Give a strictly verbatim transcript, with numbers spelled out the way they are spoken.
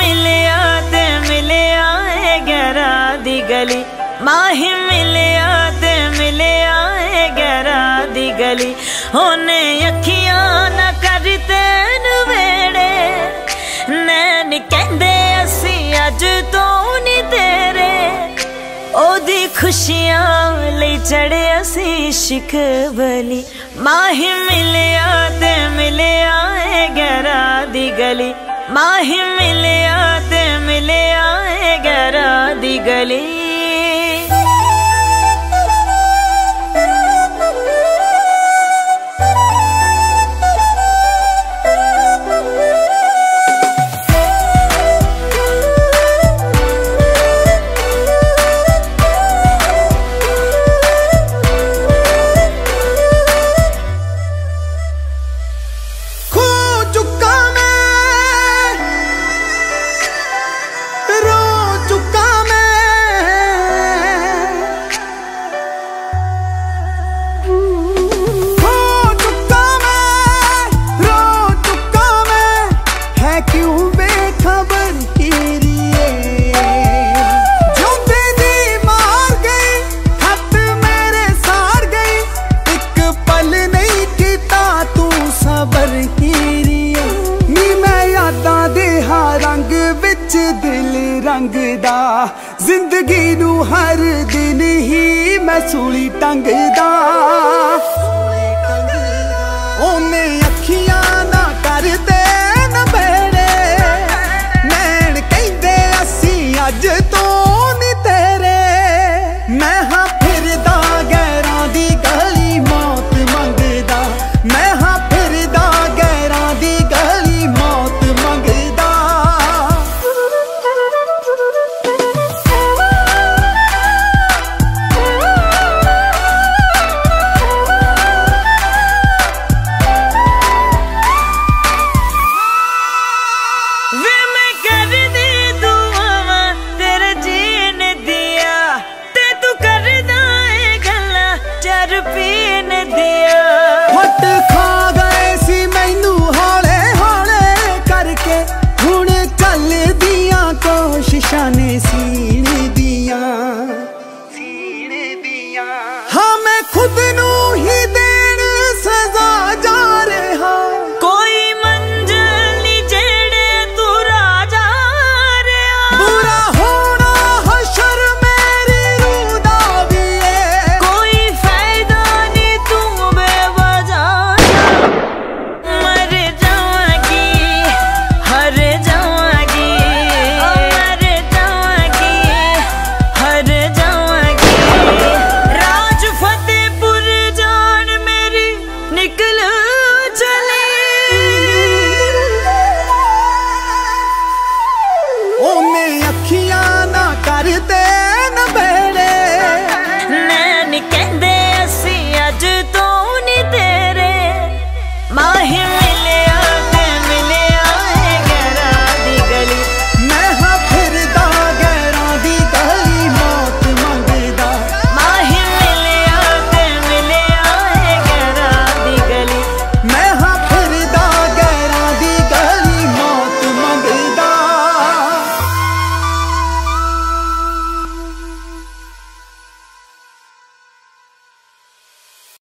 मिलया ते मिलया है गैरा दी गली, माही मिलया ते मिलया है गैरा दी गली। ओने अखियां न करते नवेड़े, नैन केhnde assi अज तो नी तेरे। ओदी खुशियां ले चढ़े असी इश्क बली, माही मिलया ते मिलया है गैरा दी गली, माही मिलया ते मिलया है गैरा दी गली। जिंदगी नू हर दिन ही मैं सूली टंगदा, ओने अखियां ना करते नबेड़े, नैन केhnde assi अज तो नी तेरे। मैं हाँ फिरदा गैरां दी गली मौत मंगदा, मैं हाँ फिरदा गैरां दी गली मौत मंगदा। कोशिशाने सीने दिया, सीने दिया। हाँ मैं खुद नू ही देन सजा जा रहा, कोई मंजिल नी जेड़े तू राजा रहा। बुरा होना हशर मेरी रूह दा भी है, कोई फायदा नी तू बेवजह। मर जावांगी हर जावांगी, राज फतेहपुर जान मेरी निकल चले। ओने अखियां